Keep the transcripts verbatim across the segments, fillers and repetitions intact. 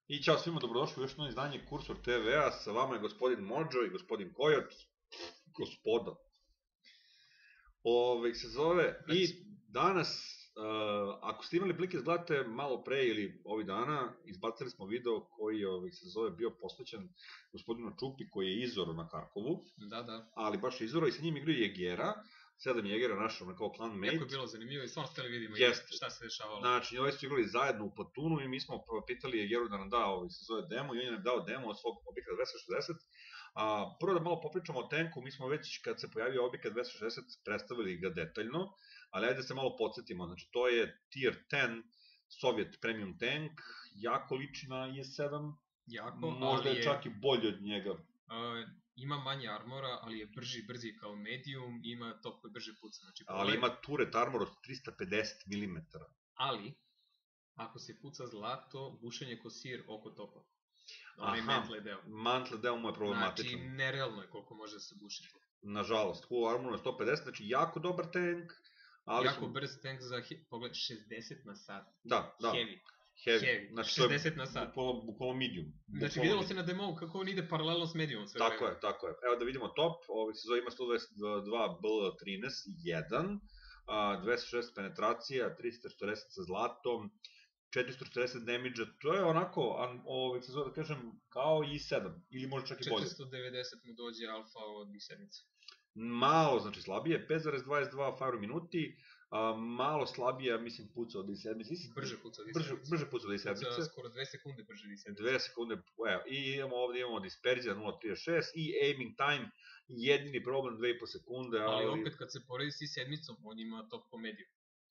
I ćao svima, dobrodošli u još jedno izdanje Kursor te ve-a, sa vama je gospodin Mođo i gospodin Kojot, gospoda. Ove se zove, i danas, uh, ako ste imali prilike gledate malo pre ili ovih dana, izbacili smo video koji ove, se zove bio posvećen gospodinu Čupi koji je izoro na Karkovu. Da, da. Ali baš izoro i sa njim igraju Jegera. Sedam Jegera našao kao clan mate. Jako je bilo zanimljivo i stvarno hteli vidimo Jeste. Šta se dešavalo. Znači, ovi su igrali zajedno u Platunu i mi smo pitali Jegeru da nam da ovaj se zove demo i on je nam dao demo od svog Objekta dvesta šezdeset. A, prvo da malo popričamo o tenku, mi smo već kad se pojavio Objekta dvesta šezdeset predstavili ga detaljno, ali ajde da se malo podsjetimo. Znači, to je Tier deset Soviet Premium Tank, jako liči na i es sedam, jako, možda je, je čak i bolji od njega. Uh, ima manje armora, ali je brži, brzi kao medium, ima top koji brže puca. Znači, ali ima turret armor od trista pedeset milimetara. Ali, ako se puca zlato, bušenje ko sir oko topa. Onaj mantle deo. Mantle deo mu je problematičan. Znači, nerealno je koliko može se bušiti. Nažalost, hull armor je sto pedeset, znači jako dobar tank. Ali jako su... brz tank za, pogled, šezdeset na sat. Da, da. Heavy. Heavy. Heavy. Znači, šezdeset na sat. Bukvalo, bukvalo medium. Bukvalo znači, videlo se na demo kako on ide paralelno s mediumom. Sve tako vreme. je, tako je. Evo da vidimo top, ovaj se zove ima sto dvadeset dva B L trinaest jedan, dvesta šezdeset penetracija, trista četrdeset sa zlatom, četiristo četrdeset damage-a, to je onako, ovaj se zove da kažem, kao i sedam, ili možda čak i bolje. četiristo devedeset mu dođe alfa od i sedam. Malo, znači slabije, pet zarez dvadeset dva fire minuti, a, malo slabije, mislim, puca od i sedam. Brže puca od i sedam. Brže, brže puca od i sedam. Puca skoro dve sekunde brže od i sedam. dve sekunde, evo, i imamo ovde imamo disperzija nula zarez trideset šest i aiming time, jedini problem dve i po sekunde. Ali, ali opet kad se poredi s i sedam, on ima top komediju.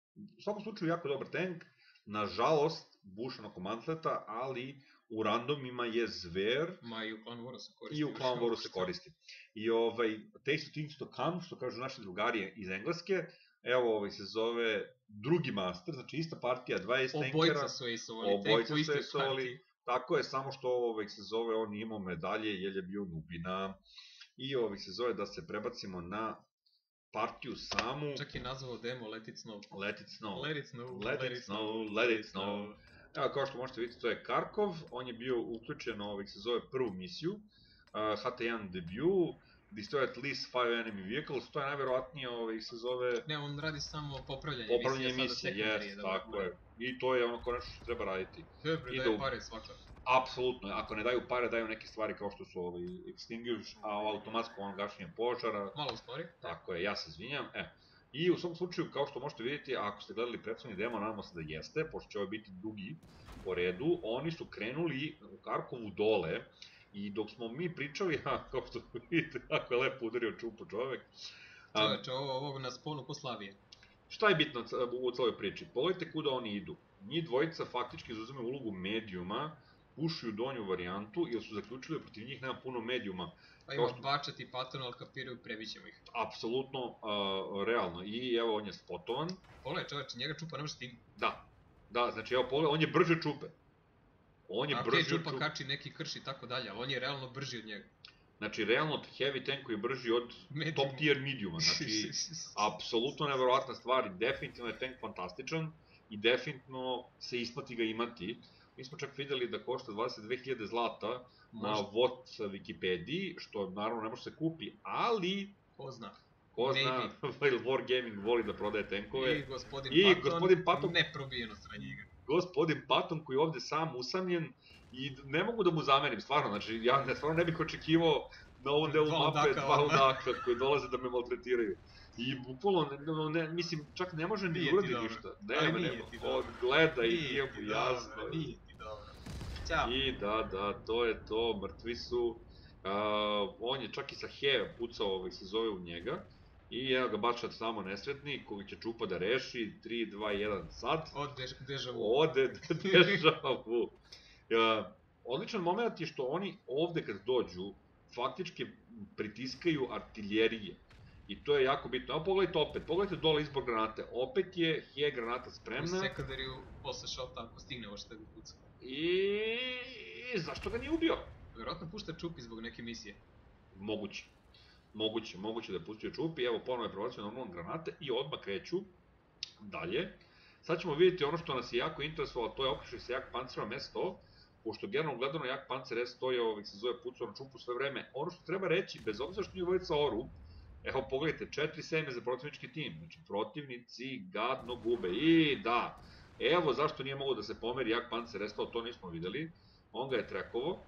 U svakom slučaju jako dobar tank, nažalost, bušan oko mantleta, ali u randomima je zver. Ma i u Clan Waru se koristi. I u Clan Waru se koristi. I ovaj, taste of things to come, što kažu naši drugari iz Engleske, evo ovaj se zove drugi master, znači ista partija, dvadeset tankera. Obojica su ace-ovali, obojica su ace-ovali, tako je, samo što ovaj se zove, on imao medalje jer je bio nubina. I ovaj se zove da se prebacimo na partiju samu. Čak je nazvao demo Let it snow. Let it snow. Let it snow. Let it snow, let it snow. Evo, kao što možete vidjeti, to je Karkov, on je bio uključen na ovih se zove prvu misiju, uh, H T jedan debut, destroy at least five enemy vehicles, to je najverovatnije ovih se zove... Ne, on radi samo popravljanje, popravljanje misije. Popravljanje misije, jes, tako je. I to je ono ko nešto što treba raditi. Dobro, daje pare svakako. Apsolutno, ako ne daju pare, daju neke stvari kao što su ovaj extinguish, a automatsko ono gašenje požara. Malo u stvari. Tako je, ja se izvinjam, e. I u svom slučaju, kao što možete vidjeti, ako ste gledali prethodni demo, nadamo se da jeste, pošto će ovo biti dugi po redu, oni su krenuli u Karkovu dole i dok smo mi pričali, ha, kao što vidite, kako je lepo udario čupo čovek. Čoveče, ovo, ovo nas polno ko Slavije. Šta je bitno u celoj priči? Pogledajte kuda oni idu. Njih dvojica faktički zauzimaju ulogu medijuma, pušuju donju varijantu, jer su zaključili da protiv njih nema puno medijuma. Pa ima što... bačati pattern, ali kapiraju, prebićemo ih. Apsolutno, uh, realno. I evo, on je spotovan. Pogledaj čoveče, njega čupa ne može stignu. Da, da, znači evo pogledaj, on je brže od čupe. On je A brži od čupe. A čupa kači neki krš i tako dalje, ali on je realno brži od njega. Znači, realno heavy tank je brži od medium. Top tier mediuma. Znači, apsolutno neverovatna stvar i definitivno je tank fantastičan i definitivno se isplati ga imati. Mi smo čak videli da košta dvadeset dve hiljade zlata na vot Wikipediji, što naravno ne može se kupi, ali... Ko zna? Ko zna, Wargaming voli da prodaje tenkove. I gospodin, I Patton, gospodin Patton, neprobijeno stranje igra. Gospodin Patton koji je ovde sam usamljen i ne mogu da mu zamerim, stvarno, znači ja ne, stvarno ne bih očekivao na ovom delu dva mape udaka, dva udaka koji dolaze da me maltretiraju. I bukvalno, ne, ne, mislim, čak ne može ni uradi ništa. Nema, nema, on gleda i nije mu jasno. Nije ti dobro. Ćao. I da, da, to je to, mrtvi su. Uh, on je čak i sa Heve pucao, ovaj se zove u njega. I evo ga bačat samo nesretni, koji će čupa da reši, tri, dva, jedan, sad. Ode deja vu. Ode deja vu. Uh, odličan moment je što oni ovde kad dođu, faktički pritiskaju artiljerije. I to je jako bitno. Evo pogledajte opet, pogledajte dole izbor granate. Opet je He granata spremna. U sekundariju posle šota ako stigne ovo što ga puca. I zašto ga nije ubio? Vjerojatno pušta Čupi zbog neke misije. Moguće. Moguće, moguće da je pustio Čupi. Evo ponovo je prebacio normalno granate i odmah kreću dalje. Sad ćemo vidjeti ono što nas je jako interesovalo, to je okreće se jak pancirano mesto. pošto generalno gledano jak Panzer S sto je ovih se zove pucao na čupu sve vreme, ono što treba reći, bez obzira što nije dvojica oru, evo pogledajte, četiri sedam za protivnički tim, znači protivnici gadno gube, i da, evo zašto nije mogo da se pomeri jak Panzer S sto, to nismo videli, on ga je trekovo,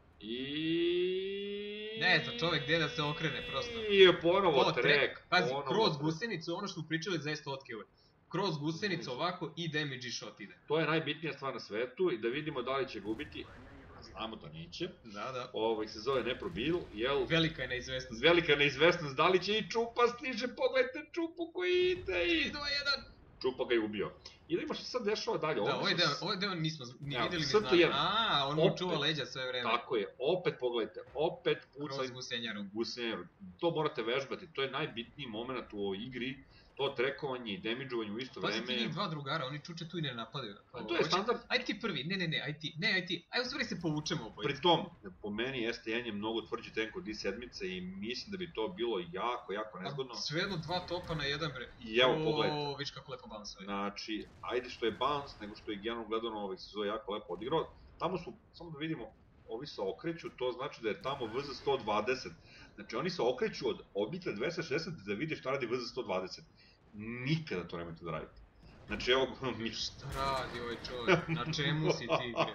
i... Ne zna čovek gde da se okrene, prosto. I je ponovo To, trek, pazi, ponovo kroz trek. gusenicu, ono što smo pričali za S sto uvek. Kroz gusenicu ovako i damage i shot ide. To je najbitnija stvar na svetu i da vidimo da li će ga ubiti, znamo da neće. Da, da. Ovaj se zove Neprobil, jel? Velika je neizvestnost. Velika neizvestnost, da li će i Čupa stiže, pogledajte Čupu koji ide i... dva jedan. Čupa ga je ubio. I da ima što se sad dešava dalje. Da, ovaj deo, ovaj deo nismo ni Evo, videli ni S T znali. jedan. A, on mu Opet. čuva leđa sve vreme. Tako je, opet pogledajte, opet pucaj Kroz gusenjaru. gusenjaru. To morate vežbati, to je najbitniji moment u ovoj igri, to trekovanje i damidžovanje u isto Pazi ti vreme. njih dva drugara, oni čuče tu i ne napadaju. A to je standard. Aj ti prvi, ne, ne, ne, aj ti, ne, aj ti, aj u stvari se povučemo obojice. Pri tom, po meni S T N je mnogo tvrđi tank od D sedam i mislim da bi to bilo jako, jako nezgodno. Svejedno dva topa na jedan bre. I evo, pogledajte. O, viš kako lepo bounsuje. Znači, ajde što je bounce, nego što je generalno gledano ovaj se zove jako lepo odigrao. Tamo su, samo da vidimo, ovi se okreću, to znači da je tamo V Z sto dvadeset. Znači, oni se okreću od objekta dvesta šezdeset da vide šta radi V Z sto dvadeset. Nikada to nemojte da radite. Znači, evo mi... Šta radi ovaj čovjek? Na čemu si ti bre?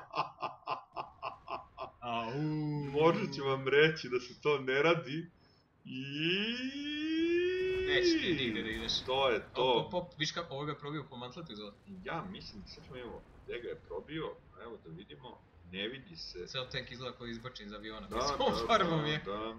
Au. Možda ću vam reći da se to ne radi. I... Neće ti nigde da ideš. To je to. Op, op, op, viš kako ovoga probio po mantletu izgleda. Ja mislim da sad ćemo imamo gde ga je probio, evo da vidimo, ne vidi se. Ceo tank izgleda kao izbačen iz aviona. Da, Mislim, da, farbom da, je. da.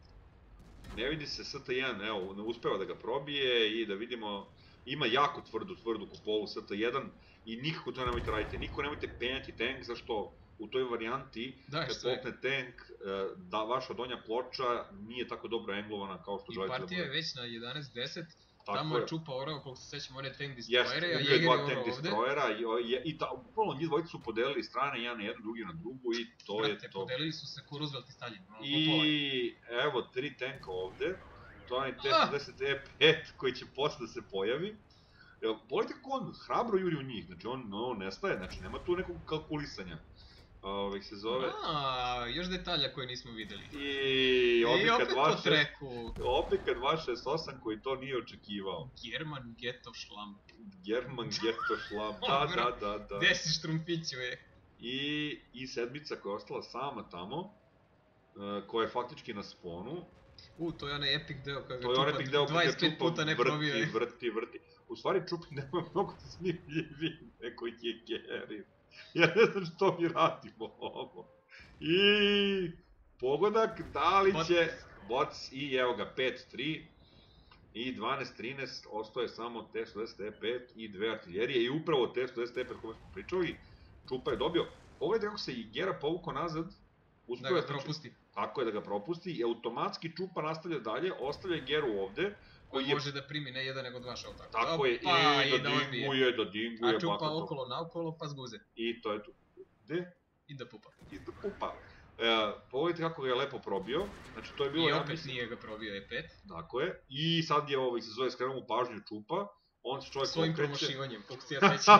Ne vidi se S T jedan, evo, ne uspeva da ga probije i da vidimo, ima jako tvrdu, tvrdu kupolu S T jedan i nikako to nemojte raditi, nikako nemojte penjati tank, zašto u toj varijanti, Da, kad što je. popne tank, da vaša donja ploča nije tako dobro englovana kao što I želite da partija je bude. već na jedanaest deset. Tako Tamo je. je Čupa orao, koliko se sećam, one tank Jeste, destroyere, a ubio je Jäger je dva orao tank ovde. destroyera i, i, i ta, bukvalno njih dvojica su podelili strane, jedan na jednu, drugi na drugu i to Brate, je to. podelili su se ko Roosevelt i Stalin. ono, po pola. I evo tri tanka ovde, to je onaj T Ah! šezdeset E pet koji će posle da se pojavi. Evo, pogledajte kako on hrabro juri u njih, znači on, on nestaje, znači nema tu nekog kalkulisanja. Ovih se zove. A, još detalja koje nismo videli. I I opet Obikat po dva šest treku. Obikat dva šest osam koji to nije očekivao. German Ghetto Šlam. German Ghetto Šlam, da, da, da, da. Gde si štrumpiću je? I, i sedmica koja je ostala sama tamo, uh, koja je faktički na sponu. U, to je onaj epic deo kada To je onaj Čupa epic deo kada dvadeset pet Čupa puta ne probio je. vrti, vrti, vrti. U stvari Čupa nema mnogo zanimljiviji nego je Geri. Ja ne znam što mi radimo ovo. I pogodak, da li Boc. će Boc i evo ga pet tri i dvanaest trinaest, ostaje samo T šezdeset E pet i dve artiljerije i upravo T šezdeset E pet kome smo pričali, Čupa je dobio. Pogledajte kako se i Gera povukao nazad, Da uspeo ga je propusti. tako je da ga propusti i automatski Čupa nastavlja dalje, ostavlja Geru ovde, Koji je može da primi ne jedan nego dva šauta. tako je, Pa, i da odbije. dinguje, da dinguje, A Čupa bahato. okolo naokolo pa zguze. I to je to. Gde? I da pupa. I da pupa. E, pogledajte kako ga je lepo probio, znači to je bilo, I ja opet mislim, nije ga probio E pet. tako je, i sad je ovaj se zove skrenuo mu pažnju Čupa, on se čovjek Svojim okreće. promošivanjem, koliko se ja sećam.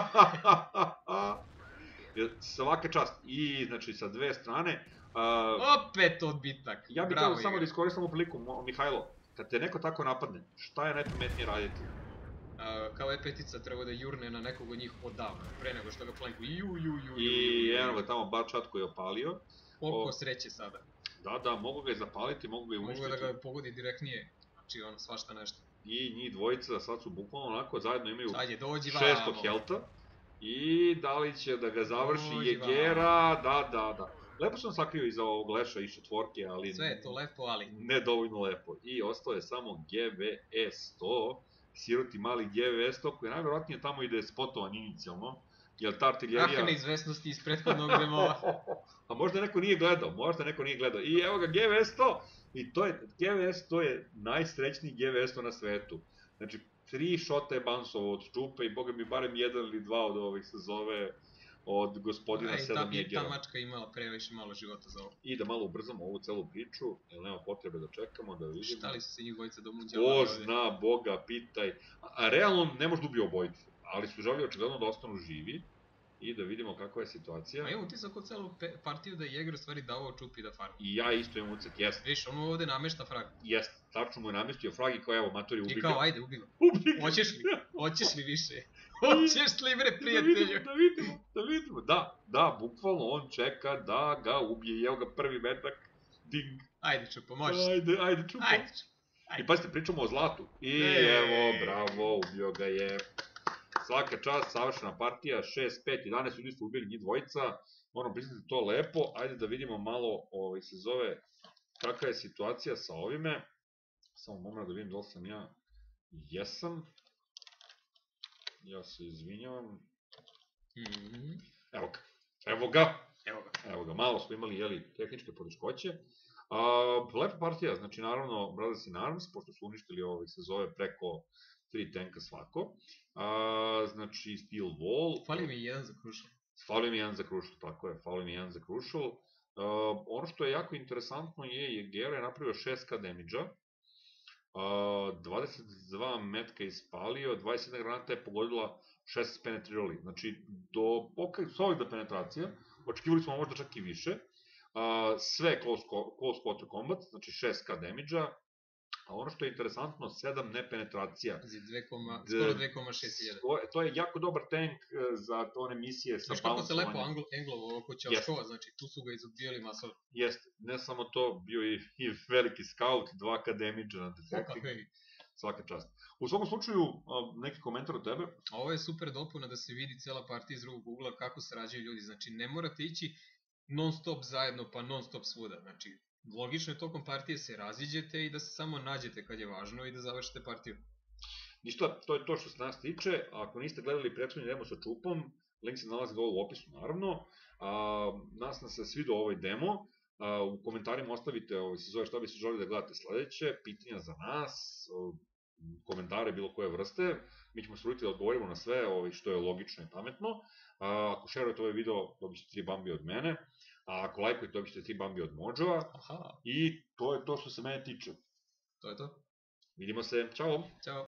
Svaka čast, i znači sa dve strane, uh, Opet odbitak. ja bih Bravo, htio samo Igor. da iskoristim ovu priliku, Mo- Mihajlo, kad te neko tako napadne, šta je najpametnije raditi? A, kao E petica treba da jurne na nekog od njih odavno, pre nego što ga flanku. Ju, ju, ju, ju, I ju, ju. eno ga tamo bar čat koji je opalio. Koliko o- sreće sada. Da, da, mogu ga i zapaliti, mogu ga i Mogu uništiti. da ga pogodi direktnije. Znači ono, svašta nešto. I njih dvojica sad su bukvalno onako, zajedno imaju Ajde, dođi vamo. šesto helta. I da li će da ga završi Dođi Jegera, da, da, da. Lepo sam sakrio iza ovog leša i četvorke, ali Sve je to lepo, ali... ne dovoljno lepo. I ostao je samo G V E sto, siroti mali G V E sto, koji je najverovatnije tamo ide spotovan inicijalno, jer ta artiljerija... Ah, neizvesnosti iz prethodnog demova. A možda neko nije gledao, možda neko nije gledao. I evo ga G V E sto! I to je, G V E sto je najsrećniji G V E sto na svetu. Znači, tri šota je bounce-ovo od Čupe i boga mi barem jedan ili dva od ovih se zove od gospodina Aj, ta, sedam i ta Jegera. mačka imala previše malo života za ovo. I da malo ubrzamo ovu celu priču, jer nema potrebe da čekamo, da vidimo. Šta li su se njih dvojica domunđali? Ko zna, Boga, pitaj. A realno ne može da ubije obojicu, ali su želi očigledno da ostanu živi. i da vidimo kakva je situacija. A imam utisak od celu partiju da je Jäger u stvari dao Čupi da farmi. I ja isto imam utisak, jest. Viš, ono ovde namešta frag. Jest, tačno mu je namestio frag i kao evo, matori, ubi ga. I kao, ajde, ubi ga. Ubi ga. Hoćeš li? Hoćeš li više? Hoćeš li, bre, prijatelju? Da vidimo, da vidimo. Da, da, bukvalno on čeka da ga ubije. I evo ga prvi metak. Ding. Ajde, Čupo, možeš. Ajde, ajde, Čupo. Ajde, Čupo. I pazite, pričamo o zlatu. I evo, bravo, ubio ga je. Svaka čast, savršena partija, šest pet jedanaest, ljudi ste ubili njih dvojica. Moram priznati to lepo. Ajde da vidimo malo, ovaj, se zove, kakva je situacija sa ovime. Samo moment da vidim da li sam ja. Jesam. Ja se izvinjavam. Evo ga. Evo ga. Evo ga. Evo ga, malo smo imali, jeli, tehničke poteškoće. Lepa partija, znači naravno Brothers in Arms, pošto su uništili ovaj, se zove preko tri tenka svako. Znači Steel Wall. Fali mi jedan za Crucial. Fali mi jedan za Crucial, tako je, fali mi jedan za Crucial. Ono što je jako interesantno je, je Gera je napravio šest ka damage-a. dvadeset dva metka ispalio, dvadeset jedna granata je pogodila, šesnaest penetrirali. Znači, do solidna penetracija, očekivali smo možda čak i više. Sve close quarter combat, znači šest ka damage-a. A ono što je interesantno, sedam nepenetracija. Skoro dve koma šest hiljada. To je jako dobar tank za one misije sa balansovanjem. Znaš kako se lepo englovo oko Ćaškova, znači tu su ga izodbijali masovno. Jeste, ne samo to, bio je i veliki scout, dva ka damage na defecting. Svaka čast. U svakom slučaju, neki komentar od tebe? Ovo je super dopuna da se vidi cela partija iz drugog ugla kako se rađaju ljudi. Znači, ne morate ići non stop zajedno pa non stop svuda. Znači, logično je tokom partije se raziđete i da se samo nađete kad je važno i da završite partiju. Ništa, to je to što se nas tiče. Ako niste gledali prethodni demo sa Čupom, link se nalazi dole u opisu, naravno. Nas nas se svidio ovaj demo. U komentarima ostavite se zove šta bi se želi da gledate sledeće, pitanja za nas, komentare bilo koje vrste. Mi ćemo se truditi da odgovorimo na sve što je logično i pametno. Ako šerujete ovaj video, dobit ćete tri bambi od mene. A ako lajkujete, dobit ćete tri bambi od Mođova. I to je to što se mene tiče. To je to. Vidimo se, čao! Ćao!